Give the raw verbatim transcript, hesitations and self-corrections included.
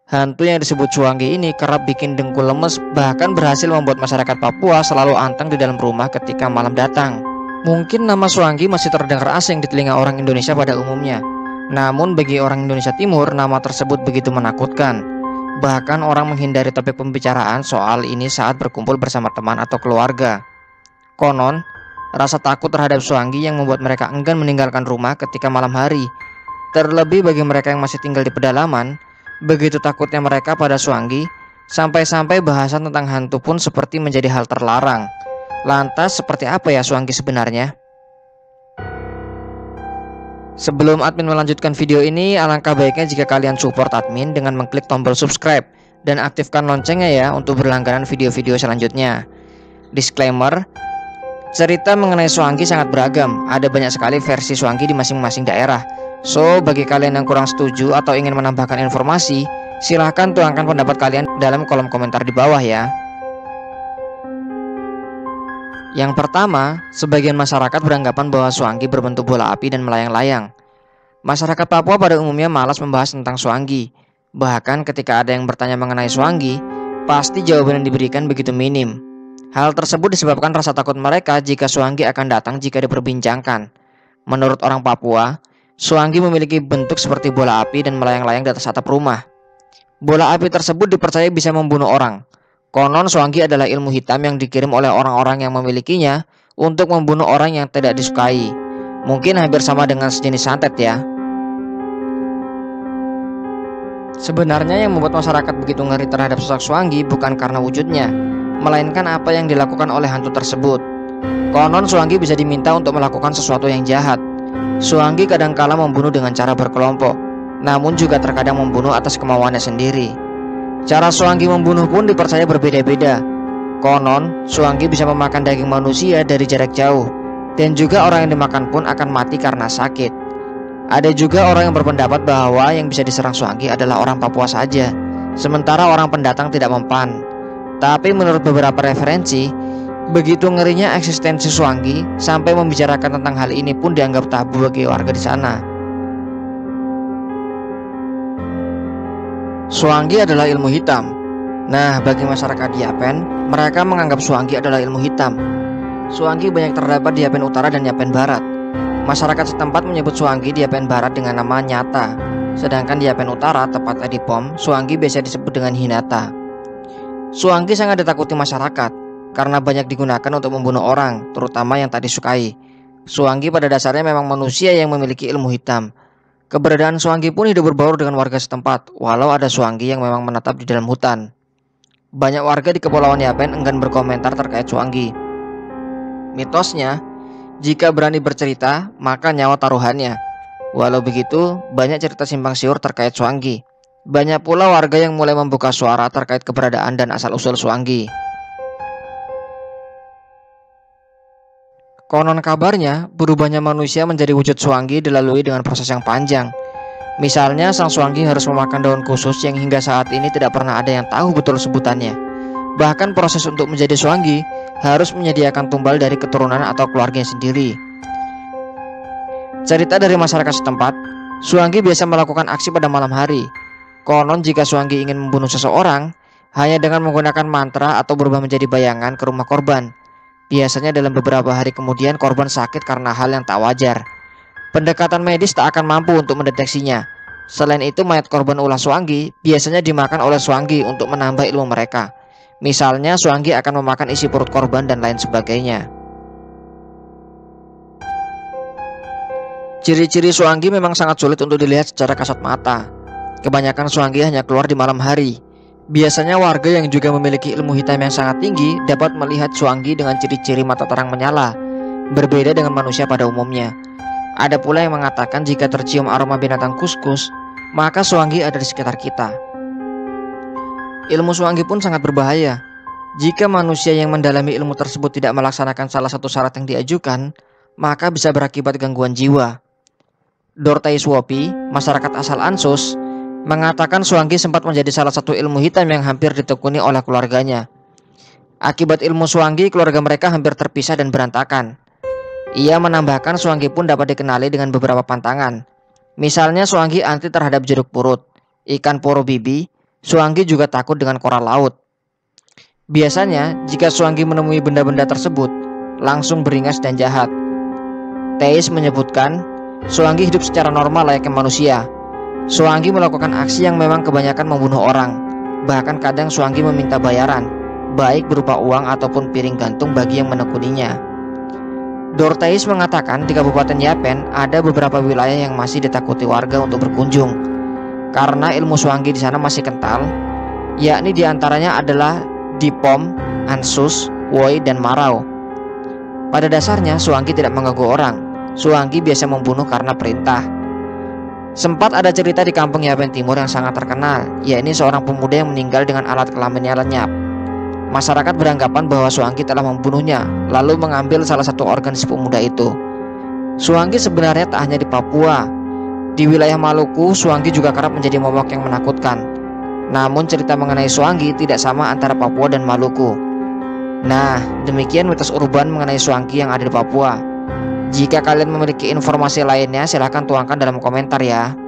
Hantu yang disebut Suanggi ini kerap bikin dengkul lemes, bahkan berhasil membuat masyarakat Papua selalu anteng di dalam rumah ketika malam datang. Mungkin nama Suanggi masih terdengar asing di telinga orang Indonesia pada umumnya. Namun bagi orang Indonesia Timur, nama tersebut begitu menakutkan. Bahkan orang menghindari topik pembicaraan soal ini saat berkumpul bersama teman atau keluarga. Konon, rasa takut terhadap Suanggi yang membuat mereka enggan meninggalkan rumah ketika malam hari. Terlebih bagi mereka yang masih tinggal di pedalaman, begitu takutnya mereka pada Suanggi, sampai-sampai bahasan tentang hantu pun seperti menjadi hal terlarang. Lantas seperti apa ya Suanggi sebenarnya? Sebelum admin melanjutkan video ini, alangkah baiknya jika kalian support admin dengan mengklik tombol subscribe dan aktifkan loncengnya ya untuk berlangganan video-video selanjutnya. Disclaimer, cerita mengenai Suanggi sangat beragam, ada banyak sekali versi Suanggi di masing-masing daerah. So, bagi kalian yang kurang setuju atau ingin menambahkan informasi, silahkan tuangkan pendapat kalian dalam kolom komentar di bawah ya. Yang pertama, sebagian masyarakat beranggapan bahwa Suanggi berbentuk bola api dan melayang-layang. Masyarakat Papua pada umumnya malas membahas tentang Suanggi. Bahkan ketika ada yang bertanya mengenai Suanggi, pasti jawaban yang diberikan begitu minim. Hal tersebut disebabkan rasa takut mereka jika Suanggi akan datang jika diperbincangkan. Menurut orang Papua, Suanggi memiliki bentuk seperti bola api dan melayang-layang di atas atap rumah. Bola api tersebut dipercaya bisa membunuh orang. Konon Suanggi adalah ilmu hitam yang dikirim oleh orang-orang yang memilikinya untuk membunuh orang yang tidak disukai. Mungkin hampir sama dengan sejenis santet ya. Sebenarnya yang membuat masyarakat begitu ngeri terhadap sosok Suanggi bukan karena wujudnya, melainkan apa yang dilakukan oleh hantu tersebut. Konon Suanggi bisa diminta untuk melakukan sesuatu yang jahat. Suanggi kadangkala membunuh dengan cara berkelompok, namun juga terkadang membunuh atas kemauannya sendiri. Cara Suanggi membunuh pun dipercaya berbeda-beda. Konon, Suanggi bisa memakan daging manusia dari jarak jauh, dan juga orang yang dimakan pun akan mati karena sakit. Ada juga orang yang berpendapat bahwa yang bisa diserang Suanggi adalah orang Papua saja, sementara orang pendatang tidak mempan. Tapi menurut beberapa referensi, begitu ngerinya eksistensi Suanggi sampai membicarakan tentang hal ini pun dianggap tabu bagi warga di sana. Suanggi adalah ilmu hitam. Nah, bagi masyarakat di Yapen, mereka menganggap Suanggi adalah ilmu hitam. Suanggi banyak terdapat di Yapen Utara dan Yapen Barat. Masyarakat setempat menyebut Suanggi di Yapen Barat dengan nama Nyata, sedangkan di Yapen Utara, tepatnya di Pom, Suanggi biasa disebut dengan Hinata. Suanggi sangat ditakuti masyarakat karena banyak digunakan untuk membunuh orang, terutama yang tak disukai. Suanggi pada dasarnya memang manusia yang memiliki ilmu hitam. Keberadaan Suanggi pun hidup berbaur dengan warga setempat, walau ada Suanggi yang memang menetap di dalam hutan. Banyak warga di Kepulauan Yapen enggan berkomentar terkait Suanggi. Mitosnya, jika berani bercerita, maka nyawa taruhannya. Walau begitu, banyak cerita simpang siur terkait Suanggi. Banyak pula warga yang mulai membuka suara terkait keberadaan dan asal-usul Suanggi. Konon kabarnya, berubahnya manusia menjadi wujud Suanggi dilalui dengan proses yang panjang. Misalnya, sang Suanggi harus memakan daun khusus yang hingga saat ini tidak pernah ada yang tahu betul sebutannya. Bahkan proses untuk menjadi Suanggi harus menyediakan tumbal dari keturunan atau keluarganya sendiri. Cerita dari masyarakat setempat, Suanggi biasa melakukan aksi pada malam hari. Konon jika Suanggi ingin membunuh seseorang, hanya dengan menggunakan mantra atau berubah menjadi bayangan ke rumah korban. Biasanya dalam beberapa hari kemudian korban sakit karena hal yang tak wajar. Pendekatan medis tak akan mampu untuk mendeteksinya. Selain itu, mayat korban ulah Suanggi biasanya dimakan oleh Suanggi untuk menambah ilmu mereka. Misalnya Suanggi akan memakan isi perut korban dan lain sebagainya. Ciri-ciri Suanggi memang sangat sulit untuk dilihat secara kasat mata. Kebanyakan Suanggi hanya keluar di malam hari. Biasanya warga yang juga memiliki ilmu hitam yang sangat tinggi dapat melihat Suanggi dengan ciri-ciri mata terang menyala, berbeda dengan manusia pada umumnya. Ada pula yang mengatakan jika tercium aroma binatang kuskus, maka Suanggi ada di sekitar kita. Ilmu Suanggi pun sangat berbahaya. Jika manusia yang mendalami ilmu tersebut tidak melaksanakan salah satu syarat yang diajukan, maka bisa berakibat gangguan jiwa. Dortai Suopi, masyarakat asal Ansus, mengatakan Suanggi sempat menjadi salah satu ilmu hitam yang hampir ditekuni oleh keluarganya. Akibat ilmu Suanggi, keluarga mereka hampir terpisah dan berantakan. Ia menambahkan Suanggi pun dapat dikenali dengan beberapa pantangan. Misalnya Suanggi anti terhadap jeruk purut, ikan poro bibi, Suanggi juga takut dengan koral laut. Biasanya, jika Suanggi menemui benda-benda tersebut, langsung beringas dan jahat. Teis menyebutkan, Suanggi hidup secara normal layaknya manusia. Suanggi melakukan aksi yang memang kebanyakan membunuh orang. Bahkan kadang Suanggi meminta bayaran, baik berupa uang ataupun piring gantung bagi yang menekuninya. Dorteis mengatakan di Kabupaten Yapen ada beberapa wilayah yang masih ditakuti warga untuk berkunjung karena ilmu Suanggi di sana masih kental, yakni diantaranya adalah Dipom, Ansus, Woi, dan Marau. Pada dasarnya Suanggi tidak mengganggu orang. Suanggi biasa membunuh karena perintah. Sempat ada cerita di kampung Yapen Timur yang sangat terkenal, yakni seorang pemuda yang meninggal dengan alat kelaminnya lenyap. Masyarakat beranggapan bahwa Suanggi telah membunuhnya, lalu mengambil salah satu organ si pemuda itu. Suanggi sebenarnya tak hanya di Papua. Di wilayah Maluku, Suanggi juga kerap menjadi momok yang menakutkan. Namun cerita mengenai Suanggi tidak sama antara Papua dan Maluku. Nah, demikian mitos urban mengenai Suanggi yang ada di Papua. Jika kalian memiliki informasi lainnya, silahkan tuangkan dalam komentar ya.